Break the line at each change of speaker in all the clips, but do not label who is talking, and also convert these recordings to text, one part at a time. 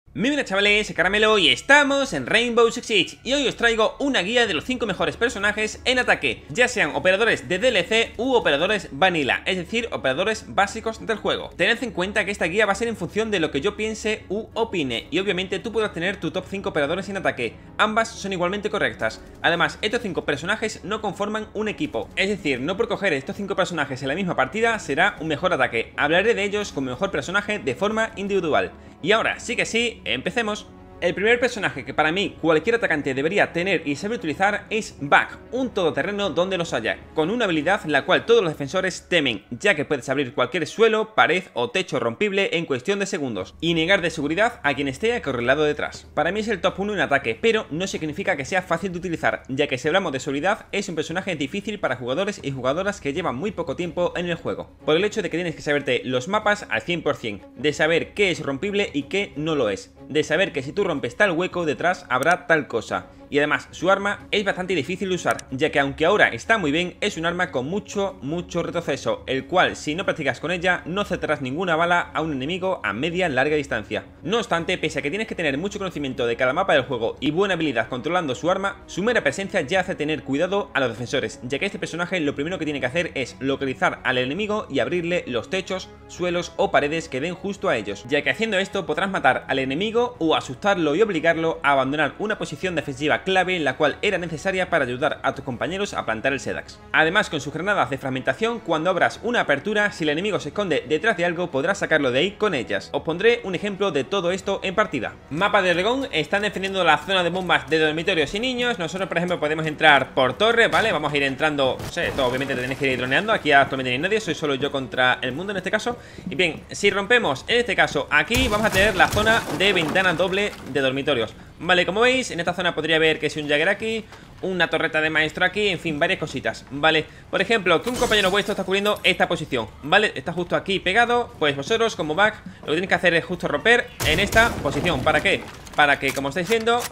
Muy buenas chavales, soy Caramelo y estamos en Rainbow Six Siege y hoy os traigo una guía de los 5 mejores personajes en ataque, ya sean operadores de DLC u operadores vanilla, es decir, operadores básicos del juego. Tened en cuenta que esta guía va a ser en función de lo que yo piense u opine y obviamente tú podrás tener tu top 5 operadores en ataque, ambas son igualmente correctas. Además, estos 5 personajes no conforman un equipo, es decir, no por coger estos 5 personajes en la misma partida será un mejor ataque, hablaré de ellos como mejor personaje de forma individual. Y ahora sí que sí, empecemos. El primer personaje que para mí cualquier atacante debería tener y saber utilizar es Bug, un todoterreno donde los haya, con una habilidad la cual todos los defensores temen, ya que puedes abrir cualquier suelo, pared o techo rompible en cuestión de segundos, y negar de seguridad a quien esté acorralado detrás. Para mí es el top 1 en ataque, pero no significa que sea fácil de utilizar, ya que si hablamos de seguridad es un personaje difícil para jugadores y jugadoras que llevan muy poco tiempo en el juego, por el hecho de que tienes que saberte los mapas al 100%, de saber qué es rompible y qué no lo es, de saber que si tú rompes tal hueco detrás habrá tal cosa. Y además su arma es bastante difícil de usar, ya que aunque ahora está muy bien, es un arma con mucho retroceso, el cual si no practicas con ella no acertarás ninguna bala a un enemigo a media larga distancia. No obstante, pese a que tienes que tener mucho conocimiento de cada mapa del juego y buena habilidad controlando su arma, su mera presencia ya hace tener cuidado a los defensores, ya que este personaje lo primero que tiene que hacer es localizar al enemigo y abrirle los techos, suelos o paredes que den justo a ellos, ya que haciendo esto podrás matar al enemigo o asustarlo y obligarlo a abandonar una posición defensiva clave la cual era necesaria para ayudar a tus compañeros a plantar el Sedax. Además, con sus granadas de fragmentación, cuando abras una apertura, si el enemigo se esconde detrás de algo podrás sacarlo de ahí con ellas. Os pondré un ejemplo de todo esto en partida. Mapa de Oregón, están defendiendo la zona de bombas de dormitorios y niños. Nosotros por ejemplo podemos entrar por torre, ¿vale? Vamos a ir entrando, no sé, esto obviamente tenéis que ir droneando. Aquí actualmente no hay nadie, soy solo yo contra el mundo en este caso. Y bien, si rompemos en este caso aquí, vamos a tener la zona de ventana doble de dormitorios. Vale, como veis, en esta zona podría haber que si un Jagger aquí, una torreta de maestro aquí, en fin, varias cositas, ¿vale? Por ejemplo, que un compañero vuestro está cubriendo esta posición, ¿vale? Está justo aquí pegado, pues vosotros como Bug lo que tenéis que hacer es justo romper en esta posición. ¿Para qué? Para que, como estáis viendo,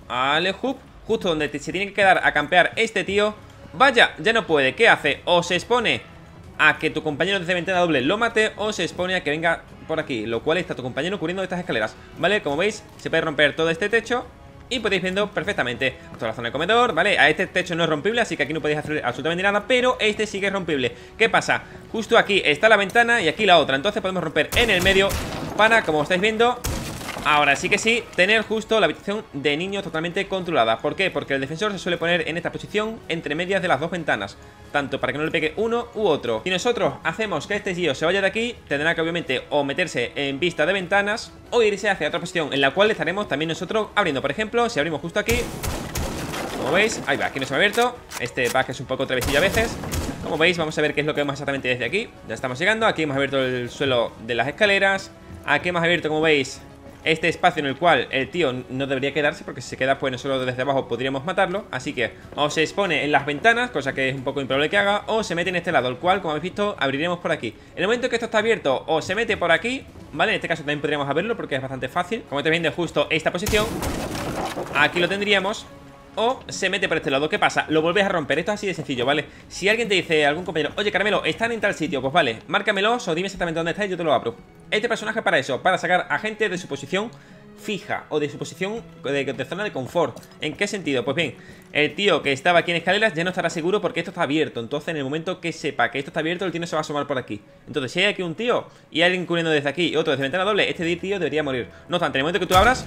justo donde se tiene que quedar a campear este tío, vaya, ya no puede, ¿qué hace? O se expone a que tu compañero desde ventana doble lo mate o se expone a que venga por aquí, lo cual está tu compañero cubriendo estas escaleras, ¿vale? Como veis, se puede romper todo este techo y podéis viendo perfectamente toda la zona del comedor, ¿vale? A este techo no es rompible, así que aquí no podéis hacer absolutamente nada, pero este sí que es rompible. ¿Qué pasa? Justo aquí está la ventana y aquí la otra, entonces podemos romper en el medio para, como estáis viendo, ahora sí que sí, tener justo la habitación de niños totalmente controlada. ¿Por qué? Porque el defensor se suele poner en esta posición entre medias de las dos ventanas, tanto para que no le pegue uno u otro. Si nosotros hacemos que este tío se vaya de aquí, tendrá que obviamente o meterse en vista de ventanas o irse hacia otra posición en la cual estaremos también nosotros abriendo. Por ejemplo, si abrimos justo aquí, como veis, ahí va, aquí no se me ha abierto. Este Bug es un poco travesillo a veces. Como veis, vamos a ver qué es lo que vemos exactamente desde aquí. Ya estamos llegando, aquí hemos abierto el suelo de las escaleras. Aquí hemos abierto, como veis, este espacio en el cual el tío no debería quedarse, porque si se queda pues nosotros desde abajo podríamos matarlo. Así que o se expone en las ventanas, cosa que es un poco improbable que haga, o se mete en este lado, el cual, como habéis visto, abriremos por aquí. En el momento que esto está abierto, o se mete por aquí, ¿vale? En este caso también podríamos abrirlo porque es bastante fácil. Como estáis viendo, justo esta posición, aquí lo tendríamos. O se mete por este lado. ¿Qué pasa? Lo vuelves a romper. Esto es así de sencillo, ¿vale? Si alguien te dice, algún compañero, oye Caramelo, están en tal sitio, pues vale, márcamelos o dime exactamente dónde está y yo te lo abro. Este personaje para eso, para sacar a gente de su posición fija o de su posición de zona de confort. ¿En qué sentido? Pues bien, el tío que estaba aquí en escaleras ya no estará seguro porque esto está abierto. Entonces en el momento que sepa que esto está abierto, el tío no se va a asomar por aquí. Entonces si hay aquí un tío y hay alguien cubriendo desde aquí y otro desde ventana doble, este tío debería morir. No obstante, en el momento que tú abras,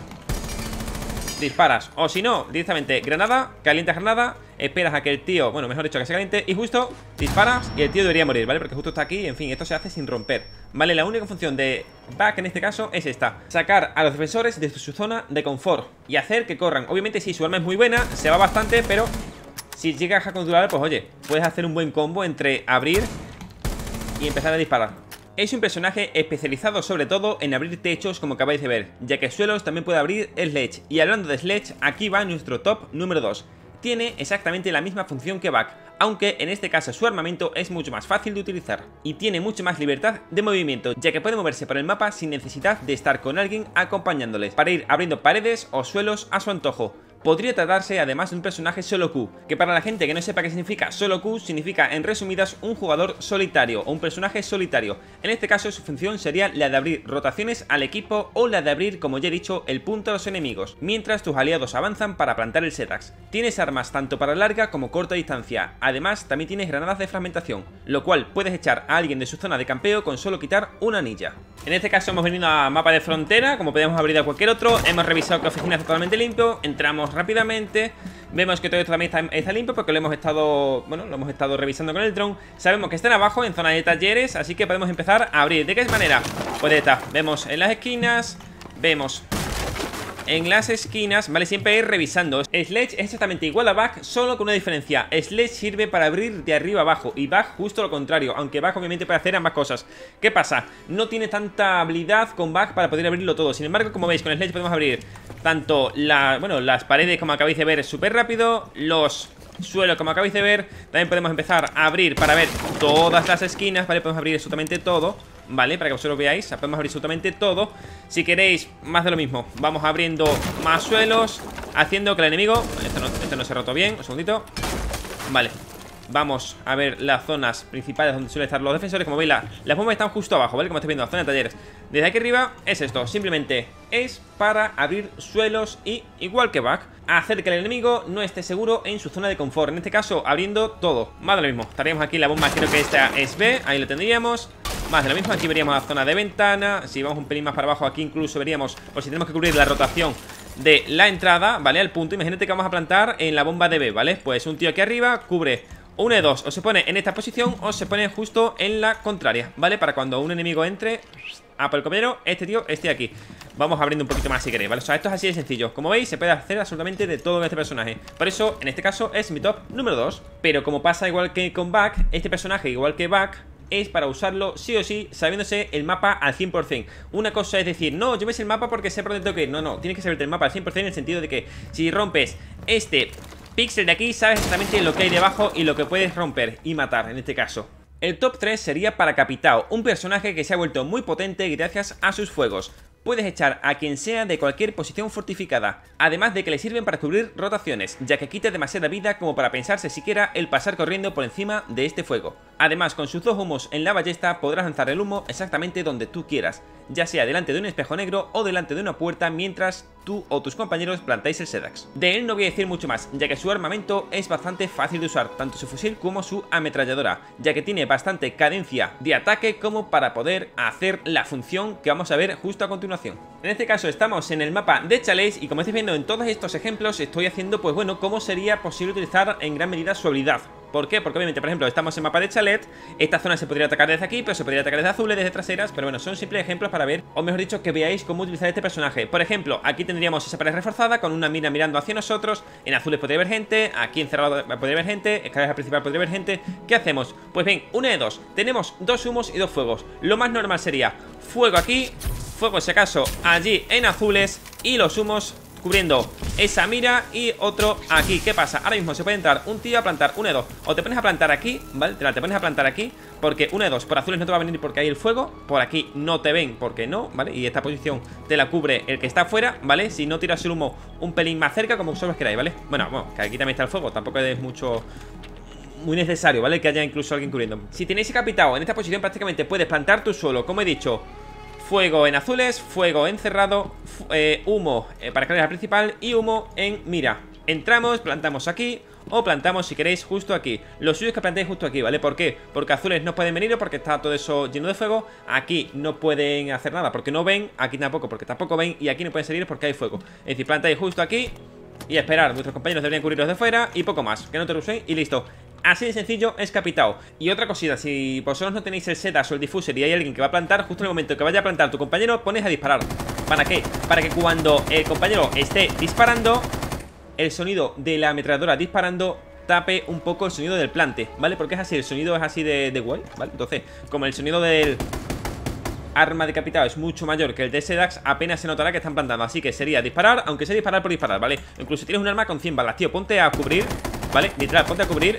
disparas, o si no, directamente granada, calientas granada, esperas a que el tío, bueno, mejor dicho, que se caliente y justo disparas y el tío debería morir, ¿vale? Porque justo está aquí, en fin, esto se hace sin romper, ¿vale? La única función de Bug en este caso es esta: sacar a los defensores de su zona de confort y hacer que corran. Obviamente si su arma es muy buena, se va bastante, pero si llegas a controlar, pues oye, puedes hacer un buen combo entre abrir y empezar a disparar. Es un personaje especializado sobre todo en abrir techos, como acabáis de ver, ya que suelos también puede abrir Sledge. Y hablando de Sledge, aquí va nuestro top número 2. Tiene exactamente la misma función que Bug, aunque en este caso su armamento es mucho más fácil de utilizar y tiene mucho más libertad de movimiento, ya que puede moverse por el mapa sin necesidad de estar con alguien acompañándoles, para ir abriendo paredes o suelos a su antojo. podría tratarse además de un personaje solo Q, que para la gente que no sepa qué significa solo Q, significa en resumidas un jugador solitario o un personaje solitario. En este caso su función sería la de abrir rotaciones al equipo o la de abrir, como ya he dicho, el punto a los enemigos, mientras tus aliados avanzan para plantar el Sedax. Tienes armas tanto para larga como corta distancia, además también tienes granadas de fragmentación, lo cual puedes echar a alguien de su zona de campeo con solo quitar una anilla. En este caso hemos venido a mapa de frontera, como podemos abrir a cualquier otro, hemos revisado que la oficina está totalmente limpio, entramos rápidamente, vemos que todo esto también está limpio porque lo hemos estado revisando con el dron, sabemos que están abajo en zona de talleres, así que podemos empezar a abrir. ¿De qué manera? Pues de esta, vemos en las esquinas, vemos en las esquinas, ¿vale? Siempre ir revisando. Sledge es exactamente igual a Bug, solo con una diferencia. Sledge sirve para abrir de arriba abajo y Bug justo lo contrario, aunque Bug obviamente puede hacer ambas cosas. ¿Qué pasa? No tiene tanta habilidad con Bug para poder abrirlo todo. Sin embargo, como veis, con Sledge podemos abrir tanto las paredes, como acabáis de ver, súper rápido, los suelos, como acabáis de ver. También podemos empezar a abrir para ver todas las esquinas, ¿vale? Podemos abrir absolutamente todo, ¿vale? Para que vosotros veáis, podemos abrir absolutamente todo. Si queréis más de lo mismo, vamos abriendo más suelos, haciendo que el enemigo... Esto no se ha roto bien, un segundito. Vale, vamos a ver las zonas principales donde suelen estar los defensores. Como veis, las bombas están justo abajo, ¿vale? Como estáis viendo, la zona de talleres. Desde aquí arriba es esto, simplemente es para abrir suelos y, igual que Bug, hacer que el enemigo no esté seguro en su zona de confort. En este caso, abriendo todo, más de lo mismo. Estaríamos aquí, la bomba creo que esta es B, ahí lo tendríamos. Más de lo mismo, aquí veríamos la zona de ventana. Si vamos un pelín más para abajo, aquí incluso veríamos, o si tenemos que cubrir la rotación de la entrada, ¿vale? Al punto, imagínate que vamos a plantar en la bomba de B, ¿vale? Pues un tío aquí arriba cubre una de dos, o se pone en esta posición o se pone justo en la contraria, ¿vale? Para cuando un enemigo entre, por el compañero, este tío esté aquí. Vamos abriendo un poquito más si queréis, ¿vale? O sea, esto es así de sencillo. Como veis, se puede hacer absolutamente de todo con este personaje. Por eso, en este caso, es mi top número 2. Pero como pasa igual que con Bug, este personaje, igual que Bug, es para usarlo sí o sí, sabiéndose el mapa al 100%. Una cosa es decir, no, yo me sé el mapa porque sé por dónde tengo que ir. No, tienes que saberte el mapa al 100% en el sentido de que si rompes este píxel de aquí, sabes exactamente lo que hay debajo y lo que puedes romper y matar en este caso. El top 3 sería para Capitao, un personaje que se ha vuelto muy potente gracias a sus fuegos. Puedes echar a quien sea de cualquier posición fortificada, además de que le sirven para cubrir rotaciones, ya que quita demasiada vida como para pensarse siquiera el pasar corriendo por encima de este fuego. Además, con sus dos humos en la ballesta podrás lanzar el humo exactamente donde tú quieras, ya sea delante de un espejo negro o delante de una puerta mientras tú o tus compañeros plantáis el Sedax. De él no voy a decir mucho más, ya que su armamento es bastante fácil de usar, tanto su fusil como su ametralladora, ya que tiene bastante cadencia de ataque como para poder hacer la función que vamos a ver justo a continuación. En este caso estamos en el mapa de Chalets y como estáis viendo en todos estos ejemplos estoy haciendo, pues bueno, cómo sería posible utilizar en gran medida su habilidad. ¿Por qué? Porque obviamente, por ejemplo, estamos en mapa de Chalet. Esta zona se podría atacar desde aquí, pero se podría atacar desde azules, desde traseras. Pero bueno, son simples ejemplos para ver, o mejor dicho, que veáis cómo utilizar este personaje. Por ejemplo, aquí tendríamos esa pared reforzada con una mira mirando hacia nosotros. En azules podría haber gente, aquí encerrado podría haber gente, escalera principal podría haber gente. ¿Qué hacemos? Pues bien, una de dos. Tenemos dos humos y dos fuegos. Lo más normal sería fuego aquí, fuego si acaso allí en azules y los humos cubriendo esa mira y otro aquí. ¿Qué pasa? Ahora mismo se puede entrar un tío a plantar una de dos. O te pones a plantar aquí, ¿vale? Te pones a plantar aquí porque una de dos, por azules no te va a venir porque hay el fuego, por aquí no te ven porque no, ¿vale? Y esta posición te la cubre el que está afuera, ¿vale? Si no tiras el humo un pelín más cerca, como vosotros queráis, ¿vale? Bueno, que aquí también está el fuego, tampoco es muy necesario, ¿vale? Que haya incluso alguien cubriendo. Si tenéis Capitao en esta posición prácticamente puedes plantar tú solo, como he dicho. Fuego en azules, fuego en cerrado, humo para escalera principal y humo en mira. Entramos, plantamos aquí o plantamos, si queréis, justo aquí. Lo suyo es que plantéis justo aquí, ¿vale? ¿Por qué? Porque azules no pueden venir porque está todo eso lleno de fuego. Aquí no pueden hacer nada porque no ven, aquí tampoco porque tampoco ven y aquí no pueden salir porque hay fuego. Es decir, plantáis justo aquí y esperar. Vuestros compañeros deberían cubrirlos de fuera y poco más. Que no te ruséis y listo. Así de sencillo es Capitao. Y otra cosita, si vosotros no tenéis el Sedax o el Diffuser y hay alguien que va a plantar, justo en el momento que vaya a plantar tu compañero, pones a disparar. ¿Para qué? Para que cuando el compañero esté disparando, el sonido de la ametralladora disparando tape un poco el sonido del plante, ¿vale? Porque es así, el sonido es así de guay, ¿vale? Entonces, como el sonido del arma de Capitao es mucho mayor que el de Sedax, apenas se notará que están plantando. Así que sería disparar, aunque sea disparar por disparar, ¿vale? Incluso si tienes un arma con 100 balas, tío, ponte a cubrir, ¿vale? Literal, ponte a cubrir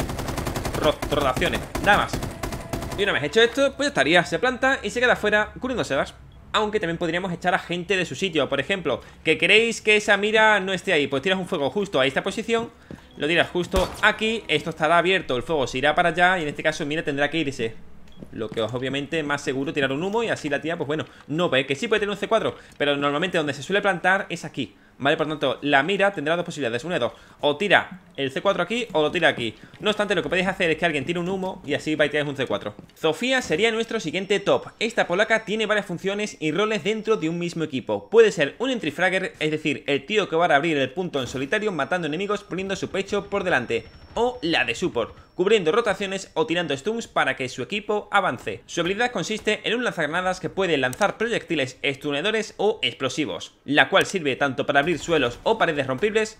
rotaciones, nada más. Y una vez hecho esto, pues estaría, se planta y se queda afuera cubriendo Sedax. aunque también podríamos echar a gente de su sitio. Por ejemplo, que queréis que esa mira no esté ahí, pues tiras un fuego justo a esta posición, lo tiras justo aquí, esto estará abierto, el fuego se irá para allá y en este caso mira tendrá que irse. Lo que es obviamente más seguro tirar un humo y así la tía, pues bueno, no ve que sí puede tener un C4, pero normalmente donde se suele plantar es aquí, ¿vale? Por tanto, la mira tendrá dos posibilidades, una de dos, o tira el C4 aquí o lo tira aquí. No obstante, lo que podéis hacer es que alguien tire un humo y así vais a tirar un C4. Zofia sería nuestro siguiente top. Esta polaca tiene varias funciones y roles dentro de un mismo equipo. Puede ser un entry fragger, es decir, el tío que va a abrir el punto en solitario matando enemigos poniendo su pecho por delante. O la de support, cubriendo rotaciones o tirando stuns para que su equipo avance. Su habilidad consiste en un lanzagranadas que puede lanzar proyectiles estunadores o explosivos, la cual sirve tanto para abrir suelos o paredes rompibles,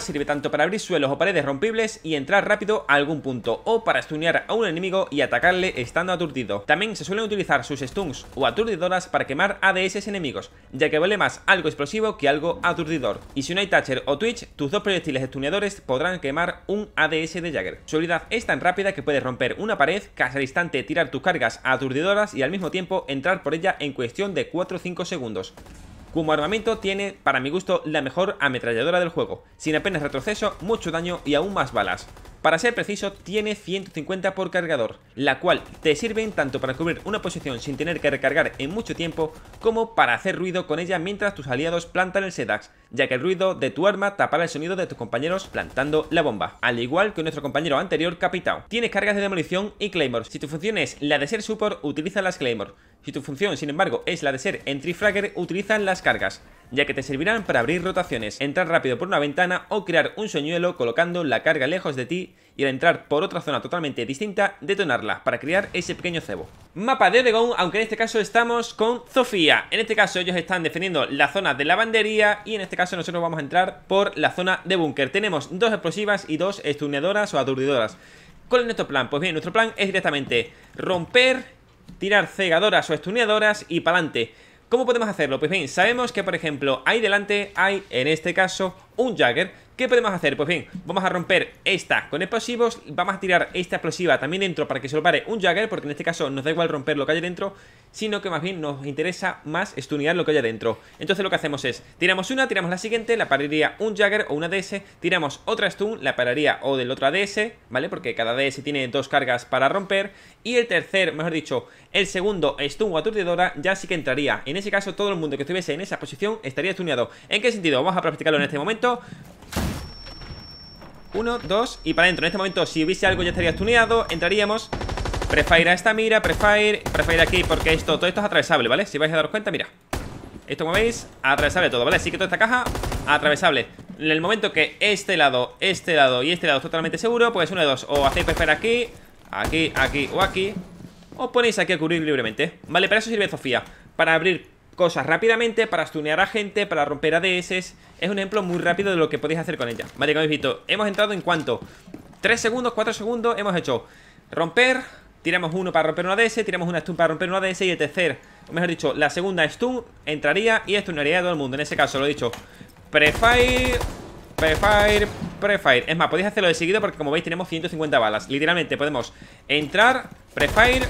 y entrar rápido a algún punto, o para stunear a un enemigo y atacarle estando aturdido. También se suelen utilizar sus stuns o aturdidoras para quemar ADS enemigos, ya que vale más algo explosivo que algo aturdidor. Y si no hay Thatcher o Twitch, tus dos proyectiles estuneadores podrán quemar un ADS de Jagger. Su habilidad es tan rápida que puedes romper una pared, casi al instante tirar tus cargas aturdidoras y al mismo tiempo entrar por ella en cuestión de 4 o 5 segundos. Como armamento tiene, para mi gusto, la mejor ametralladora del juego, sin apenas retroceso, mucho daño y aún más balas. Para ser preciso, tiene 150 por cargador, la cual te sirven tanto para cubrir una posición sin tener que recargar en mucho tiempo, como para hacer ruido con ella mientras tus aliados plantan el Sedax, ya que el ruido de tu arma tapará el sonido de tus compañeros plantando la bomba, al igual que nuestro compañero anterior Capitao. Tiene cargas de demolición y Claymore. Si tu función es la de ser support, utiliza las Claymore. Si tu función, sin embargo, es la de ser entry fragger, utiliza las cargas, ya que te servirán para abrir rotaciones, entrar rápido por una ventana o crear un señuelo colocando la carga lejos de ti y al entrar por otra zona totalmente distinta, detonarla para crear ese pequeño cebo. Mapa de Oregon, aunque en este caso estamos con Zofia. En este caso ellos están defendiendo la zona de lavandería y en este caso nosotros vamos a entrar por la zona de búnker. Tenemos dos explosivas y dos estuneadoras o aturdidoras. ¿Cuál es nuestro plan? Pues bien, nuestro plan es directamente romper, tirar cegadoras o estuneadoras y para adelante. ¿Cómo podemos hacerlo? Pues bien, sabemos que por ejemplo ahí delante hay, en este caso, un Jagger. ¿Qué podemos hacer? Pues bien, vamos a romper esta con explosivos, vamos a tirar esta explosiva también dentro para que se lo pare un Jagger, porque en este caso nos da igual romper lo que hay dentro, sino que más bien nos interesa más stunear lo que hay dentro. Entonces lo que hacemos es, tiramos una, tiramos la siguiente, la pararía un Jagger o una ADS, tiramos otra stun, la pararía o del otro ADS, ¿vale? Porque cada ADS tiene dos cargas para romper, y el tercer, mejor dicho, el segundo stun o aturdidora ya sí que entraría. En ese caso todo el mundo que estuviese en esa posición estaría stuneado. ¿En qué sentido? Vamos a practicarlo en este momento. 1, 2 y para adentro. En este momento si hubiese algo ya estaría stuneado. Entraríamos, prefire a esta mira, prefire aquí porque todo esto es atravesable, ¿vale? Si vais a daros cuenta, mira, esto como veis, atravesable todo, ¿vale? Así que toda esta caja, atravesable. En el momento que este lado y este lado es totalmente seguro, pues uno de dos, o hacéis prefire aquí, aquí o aquí, o ponéis aquí a cubrir libremente, ¿vale? Para eso sirve Zofia, para abrir cosas rápidamente, para stunear a gente, para romper ADS. Es un ejemplo muy rápido de lo que podéis hacer con ella. Vale, como habéis visto, hemos entrado en cuanto 3 segundos, 4 segundos, hemos hecho romper, tiramos uno para romper una ADS, tiramos una stun para romper una ADS y el tercer, o mejor dicho, la segunda stun entraría y stunearía a todo el mundo. En ese caso lo he dicho, prefire. Es más, podéis hacerlo de seguido porque como veis tenemos 150 balas. Literalmente podemos entrar, prefire.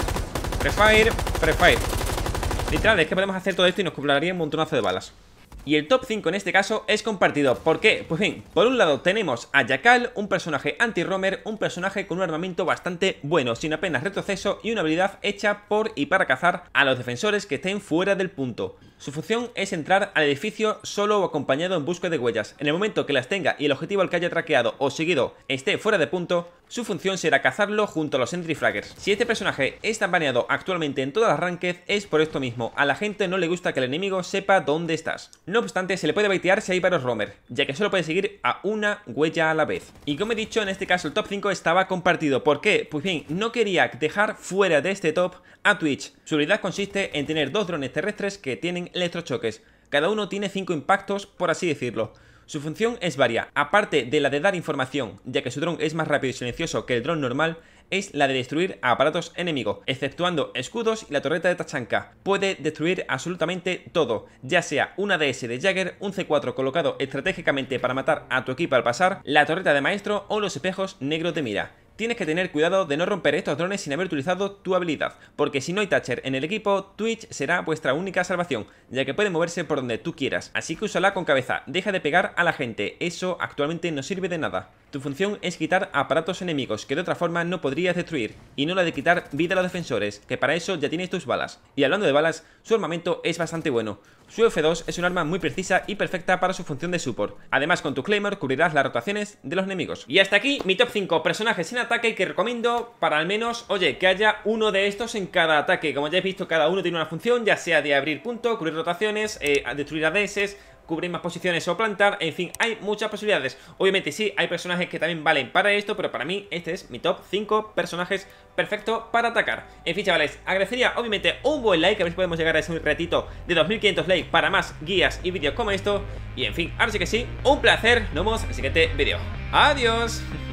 Literal, es que podemos hacer todo esto y nos cobraría un montonazo de balas. Y el top 5 en este caso es compartido. ¿Por qué? Pues bien, por un lado tenemos a Jackal, un personaje anti-roamer, un personaje con un armamento bastante bueno, sin apenas retroceso y una habilidad hecha por y para cazar a los defensores que estén fuera del punto. Su función es entrar al edificio solo o acompañado en busca de huellas. En el momento que las tenga y el objetivo al que haya traqueado o seguido esté fuera de punto, su función será cazarlo junto a los entry fraggers. Si este personaje está baneado actualmente en todas las ranked es por esto mismo. A la gente no le gusta que el enemigo sepa dónde estás. No obstante, se le puede baitear si hay varios roamers, ya que solo puede seguir a una huella a la vez. Y como he dicho, en este caso el top 5 estaba compartido. ¿Por qué? Pues bien, no quería dejar fuera de este top a Twitch. Su habilidad consiste en tener dos drones terrestres que tienen electrochoques. Cada uno tiene 5 impactos, por así decirlo. Su función es varia, aparte de la de dar información, ya que su dron es más rápido y silencioso que el dron normal, es la de destruir a aparatos enemigos, exceptuando escudos y la torreta de Tachanka. Puede destruir absolutamente todo, ya sea una ADS de Jagger, un C4 colocado estratégicamente para matar a tu equipo al pasar, la torreta de maestro o los espejos negros de mira. tienes que tener cuidado de no romper estos drones sin haber utilizado tu habilidad, porque si no hay Thatcher en el equipo, Twitch será vuestra única salvación, ya que puede moverse por donde tú quieras, así que úsala con cabeza, deja de pegar a la gente, eso actualmente no sirve de nada. Tu función es quitar aparatos enemigos que de otra forma no podrías destruir, y no la de quitar vida a los defensores, que para eso ya tienes tus balas. Y hablando de balas, su armamento es bastante bueno. Su F2 es un arma muy precisa y perfecta para su función de support. Además, con tu Claymore cubrirás las rotaciones de los enemigos. Y hasta aquí mi top 5 personajes sin ataque que recomiendo para al menos, oye, que haya uno de estos en cada ataque. Como ya he visto, cada uno tiene una función, ya sea de abrir punto, cubrir rotaciones, destruir ADS, cubrir más posiciones o plantar, en fin, hay muchas posibilidades. Obviamente sí, hay personajes que también valen para esto, pero para mí este es mi top 5 personajes perfecto para atacar. En fin, chavales, agradecería obviamente un buen like, a ver si podemos llegar a ese retito de 2500 likes para más guías y vídeos como esto. Y en fin, ahora sí que sí, un placer, nos vemos en el siguiente vídeo. ¡Adiós!